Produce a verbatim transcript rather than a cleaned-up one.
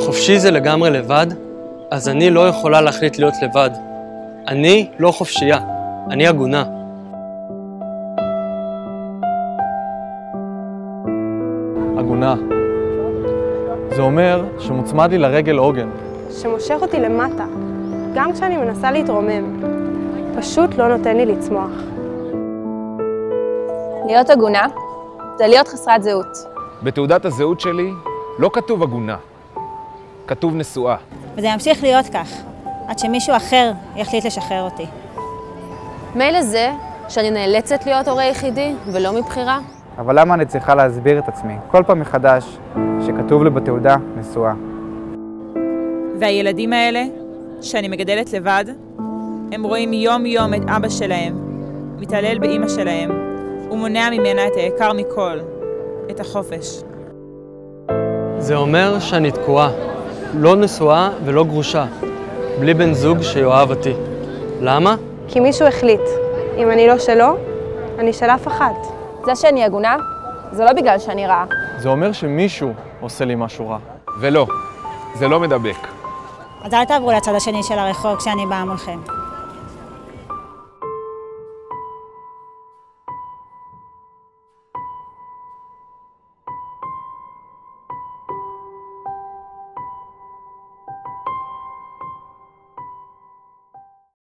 חופשי זה לגמרי לבד, אז אני לא יכולה להחליט להיות לבד. אני לא חופשייה, אני אגונה. אגונה. זה אומר שמוצמד לי לרגל עוגן. שמושך אותי למטה, גם כשאני מנסה להתרומם. פשוט לא נותן לי לצמוח. להיות אגונה זה להיות חסרת זהות. בתעודת הזהות שלי לא כתוב אגונה, כתוב נשואה. וזה ימשיך להיות כך, עד שמישהו אחר יחליט לשחרר אותי. מילא זה שאני נאלצת להיות הורה יחידי ולא מבחירה. אבל למה אני צריכה להסביר את עצמי כל פעם מחדש שכתוב לי בתעודה נשואה? והילדים האלה, שאני מגדלת לבד, הם רואים יום יום את אבא שלהם, מתעלל באמא שלהם, ומונע ממנה את היקר מכל, את החופש. זה אומר שאני תקועה, לא נשואה ולא גרושה, בלי בן זוג שיואב אותי. למה? כי מישהו החליט, אם אני לא שלו, אני של אף אחת. זה שאני אגונה, זה לא בגלל שאני רעה. זה אומר שמישהו עושה לי משהו רע. ולא, זה לא מדבק. אז אל תעברו לצד השני של הרחוב כשאני באה מולכם.